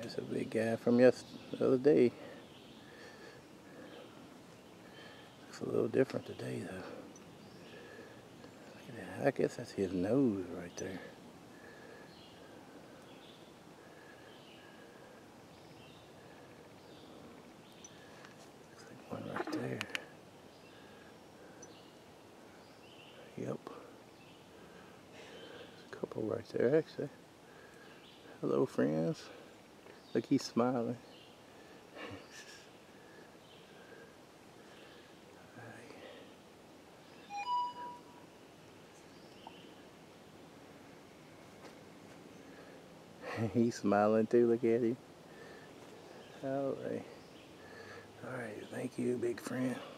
There's a big guy from the other day. Looks a little different today, though. Look at that. I guess that's his nose right there. Looks like one right there. Yep. There's a couple right there, actually. Hello, friends. Look, he's smiling. He's smiling too, look at him. Alright. Alright, thank you, big friend.